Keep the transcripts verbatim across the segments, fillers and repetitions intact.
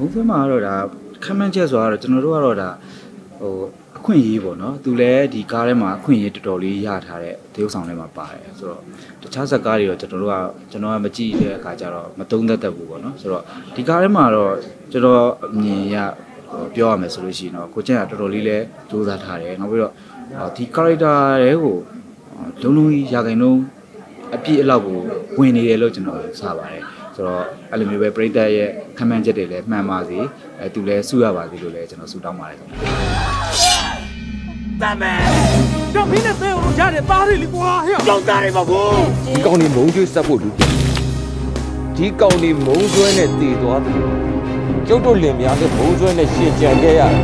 ဘုံဆွဲမှာတော့ဒါခံမှန်းချက်ဆိုတော့ကျွန်တော်တို့ကတော့ဒါဟိုအခွင့်အရေးပေါ့နော်သူလည်းဒီကားထဲမှာအခွင့်အရေးတော်တော်လေးရထားတဲ့တရုပ်ဆောင်ထဲမှာပါတယ်ဆိုတော့တခြားဇာတ်ကားတွေတော့ကျွန်တော်တို့ကကျွန်တော်ကမကြည့်တဲ့အခါကျတော့မသုံးသပ်တတ်ဘူးပေါ့နော်ဆိုတော့ဒီကားထဲမှာတော့ကျွန်တော်အမြင်ရပြောရမယ်ဆိုလို့ရှိရင်တော့ကိုကျန်ကတော်တော်လေးလဲစူးစမ်းထားတယ်နောက်ပြီးတော့ဒီ character တွေကိုလုံးလုံးရာခိုင်နှုန်းအပြည့်အလောက်ကိုဝင်နေတယ်လို့ကျွန်တော်စပါတယ်ဆိုတော့အဲ့လိုမျိုးပဲပရိသတ်ရဲ့ခံမှန်းချက်တွေလည်းမှန်ပါစေအဲသူလည်းစုရပါစေလို့လည်းကျွန်တော်ဆုတောင်းပါတယ်ခင်ဗျာတမ်းမယ်တော့မင်းနဲ့သေးအောင်ကြားတယ်သားရည်လကွာဟဲ့ကြောက်သားရည်ပါဘူးဒီကောင်နေမုံကျွေးဆက်ဖို့လူဒီကောင်နေမုံကျွဲနဲ့တည်သွားတယ်ကျုပ်တို့လင်များနဲ့မုံကျွဲနဲ့ရှင်းကြံခဲ့ရတယ်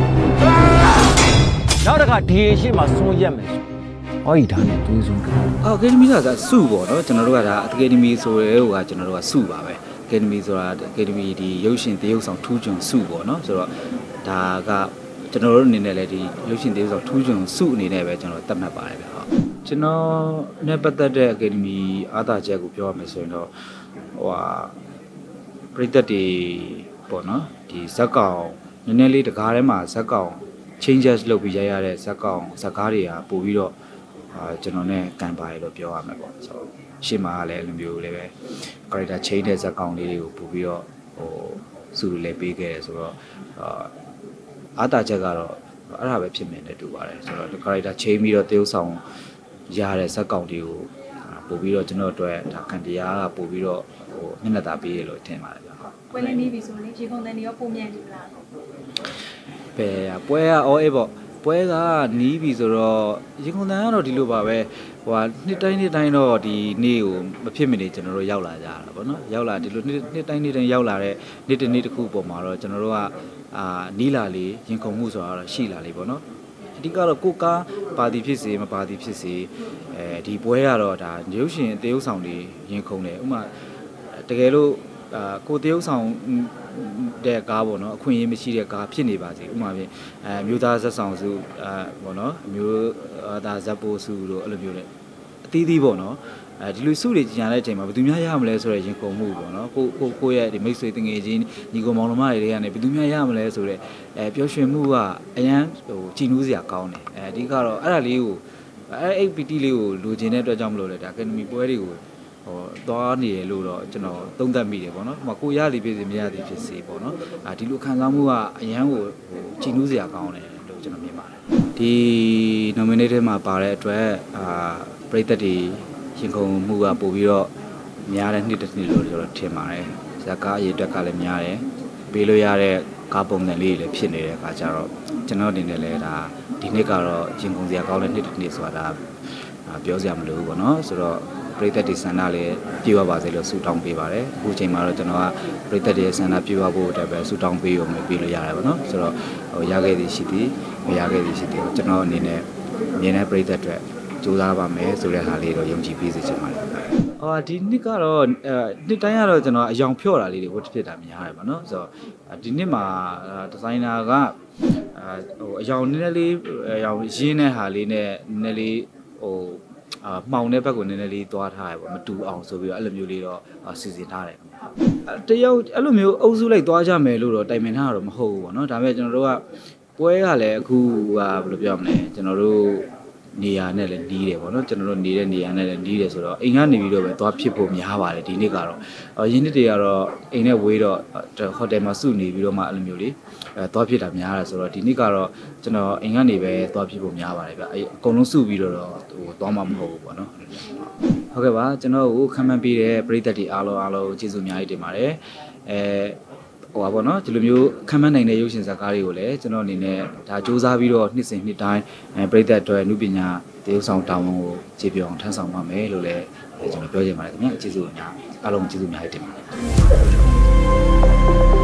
နောက်တစ်ခါဒီရှိမှစွန့်ရက်မယ်ဟောဒီဒါနဲ့တွေးဆုံးကအော်အကယ်ဒမီဆိုတာစုပေါ့နော်ကျွန်တော်တို့ကဒါအကယ်ဒမီဆိုရဲဟိုကကျွန်တော်တို့ကစုပါပဲအကယ်ဒမီဆိုတာအကယ်ဒမီဒီရုပ်ရှင်တရုပ်ဆောင်ထူးချွန်စုပေါ့နော်ဆိုတော့ဒါကကျွန်တော်တို့အနေနဲ့လည်းဒီရုပ်ရှင်တရုပ်ဆောင်ထူးချွန်စုအနေနဲ့ပဲကျွန်တော်သတ်မှတ်ပါတယ်ဗျဟုတ်ကျွန်တော်နဲ့ပတ်သက်တဲ့အကယ်ဒမီအားသာချက်ကိုပြောရမယ်ဆိုရင်တော့ဟိုဟာပရိသတ်တွေပေါ့နော်ဒီဇက်ကောင်နည်းနည်းလေးတကားထဲမှာဇက်ကောင် changes လုပ်ပြီးရရတဲ့ဇက်ကောင်ဇက်ကားတွေကပို့ပြီးတော့အာကျွန်တော်နဲ့ကန်ပါရလို့ပြောရမှာပေါ့ဆိုတော့ရှေ့မှာလည်းအဲ့လိုမျိုးလေးပဲ character change တဲ့ဇက်ကောင်လေးတွေကိုပို့ပြီးတော့ဟိုစုလို့လည်းပေးခဲ့တယ်ဆိုတော့အာအားတာချက်ကတော့အဲ့ဒါပဲဖြစ်နေတယ်တူပါတယ်ဆိုတော့ character change ပြီးတော့တရုပ်ဆောင်ရတဲ့ဇက်ကောင်တွေကိုပို့ပြီးတော့ကျွန်တော်တို့ဒါခံတရားကပို့ပြီးတော့ဟိုမျက်နှာသာပေးရလို့ထင်ပါတယ်ဗျဟုတ်ပွဲလေးနေပြီဆိုရင်ရေကုန်တဲ့နေရောပုံမြန်နေလားပဲပွဲကအော်အေးပေါ့ပွဲကနီးပြီဆိုတော့ရေကုန်တန်ကတော့ဒီလိုပါပဲဟိုဟာနှစ်တိုင်းနှစ်တိုင်းတော့ဒီနေ့ကိုမဖြစ်မနေကျွန်တော်တို့ရောက်လာကြတာပေါ့နော်ရောက်လာဒီလိုနှစ်နှစ်တိုင်းနှစ်တိုင်းရောက်လာတဲ့နေ့တစ်နေ့တစ်ခုပုံမှာတော့ကျွန်တော်တို့ကအာနီးလာလေရင်ခုန်မှုဆိုတာတော့ရှိလာလေပေါ့နော်အဓိကတော့ကိုကားပါတီဖြစ်စေမပါတီဖြစ်စေအဲဒီပွဲကတော့ဒါရုပ်ရှင်တရုပ်ဆောင်တွေရင်ခုန်တယ်ဥမာတကယ်လို့အာကိုတရုပ်ဆောင်တဲ့ကားပေါ့နော်အခွင့်အရေးမရှိတဲ့ကားဖြစ်နေပါစေဥပမာပြင်အဲမျိုးသားဇက်ဆောင်စုအာပေါ့နော်မျိုးသားဇက်ပိုးစုတို့အဲ့လိုမျိုးနဲ့အသီးသီးပေါ့နော်အဲဒီလိုစုတွေကြံတဲ့အချိန်မှာဘယ်သူများရမလဲဆိုတဲ့ရင်ခုန်မှုပေါ့နော်ကိုကိုကိုရဲ့ဒီမိတ်ဆွေတငယ်ချင်းညီကိုမောင်နှမတွေကနေဘယ်သူများရမလဲဆိုတဲ့အဲပျော်ရွှင်မှုကအရန်ဟိုကြည်နူးစရာကောင်းတယ်အဲအဓိကတော့အဲ့ဒါလေးကိုအဲအဲ့ ပီ တီ လေးကိုလိုချင်တဲ့အတွက်ကြောင့်မလို့လေဒါအကယ်ဒမီပွဲတွေကိုဟိုသွားနေရလို့တော့ကျွန်တော်သုံးသပ်မိတယ်ပေါ့နော်ဟိုကိုရသည်ဖြစ်စေမရသည်ဖြစ်စေပေါ့နော်အာဒီလိုခံစားမှုကအရန်ကိုဟိုကြည်နူးစရာကောင်းတယ်လို့ကျွန်တော်မြင်ပါတယ်ဒီ nominate ထဲမှာပါတဲ့အတွက်အာပရိသတ်တွေရင်ခုန်မှုကပို့ပြီးတော့များတဲ့နှစ်တစ်နှစ်လို့ကျွန်တော်ထင်ပါတယ်ဇာကားအရေးအတွက်ကလည်းများတယ်ပေးလို့ရတဲ့ကားပုံစံလေးတွေလည်းဖြစ်နေတဲ့အခါကျတော့ကျွန်တော်အနေနဲ့လည်းဒါဒီနှစ်ကတော့ရင်ခုန်စရာကောင်းတဲ့နှစ်တစ်နှစ်ဆိုတာပြောစရာမလိုဘူးပေါ့နော်ဆိုတော့ပရိသတ်တွေဆန္ဒလည်းပြေဝပါစေလို့ဆုတောင်းပေးပါတယ်အခုချိန်မှာတော့ကျွန်တော်ကပရိသတ်တွေဆန္ဒပြေဝဖို့အတွက်ပဲဆုတောင်းပေးရုံပဲပေးလို့ရတယ်ပေါ့နော်ဆိုတော့ဟိုရခဲ့သည်ရှိသည်မရခဲ့သည်ရှိသည်ကျွန်တော်အနေနဲ့မြင်တဲ့ပရိသတ်တွေကြိုးစားပါမယ်ဆိုတဲ့ဟာလေးတော့ယုံကြည်ပေးစေချင်ပါတယ်အော်ဒီနှစ်ကတော့အဲနှစ်တိုင်းကတော့ကျွန်တော်အယောင်ဖြော့တာလေးတွေဝတ်ဖြစ်တာများတယ်ပေါ့နော်ဆိုတော့ဒီနှစ်မှာဒီဇိုင်နာကအဲဟိုအယောင်နည်းနည်းလေးအယောင်ရင်းတဲ့ဟာလေးနဲ့နည်းနည်းလေးဟိုအာမှောင်တဲ့ဘက်ကိုနည်းနည်းလေးသွားထားရပေါ့မတူအောင်ဆိုပြီးတော့အဲ့လိုမျိုးလေးတော့စီစဉ်ထားတယ်တယောက်အဲ့လိုမျိုးအုပ်စုလိုက်သွားကြမယ်လို့တော့တိုင်ပင်ထားတာတော့မဟုတ်ဘူးပေါ့နော်ဒါပေမဲ့ကျွန်တော်တို့ကပွဲကလည်းအခုကဘယ်လိုပြောမလဲကျွန်တော်တို့နေရာနဲ့လည်းနီးတယ်ပေါ့နော်ကျွန်တော်တို့နေတဲ့နေရာနဲ့လည်းနီးတယ်ဆိုတော့အိမ်ကနေပြီးတော့ပဲသွားဖြစ်ဖို့များပါတယ်ဒီနေ့ကတော့ရင်းနှစ်တွေကတော့အိမ်နဲ့ဝေးတော့ဟိုတယ်မှာစုနေပြီးတော့မှအဲ့လိုမျိုးလေးအဲသွားဖြစ်တာများတယ်ဆိုတော့ဒီနေ့ကတော့ကျွန်တော်အိမ်ကနေပဲသွားဖြစ်ဖို့များပါတယ်ဗျအဲအကုန်လုံးစုပြီးတော့ဟိုသွားမှာမဟုတ်ဘူးပေါ့နော်ဟုတ်ကဲ့ပါကျွန်တော်ကိုခံမှန်းပေးတဲ့ပရိသတ်တွေအားလုံးအားလုံးကျေးဇူးအများကြီးတင်ပါတယ်အဲဟိုပါပေါ့နော်ဒီလိုမျိုးခံမှန်းနိုင်တဲ့ရုပ်ရှင်ဇာတ်ကားတွေကိုလည်းကျွန်တော်အနေနဲ့ဒါစူးစမ်းပြီးတော့နှစ်စဉ်နှစ်တိုင်းအဲပရိသတ်တွေနုပညာတရုပ်ဆောင်တာဝန်ကိုခြေပြောင်းထမ်းဆောင်ပါမယ်လို့လည်းကျွန်တော်ပြောချင်ပါတယ်ခင်ဗျာကျေးဇူးအများအားလုံးကျေးဇူးအများကြီးတင်ပါတယ်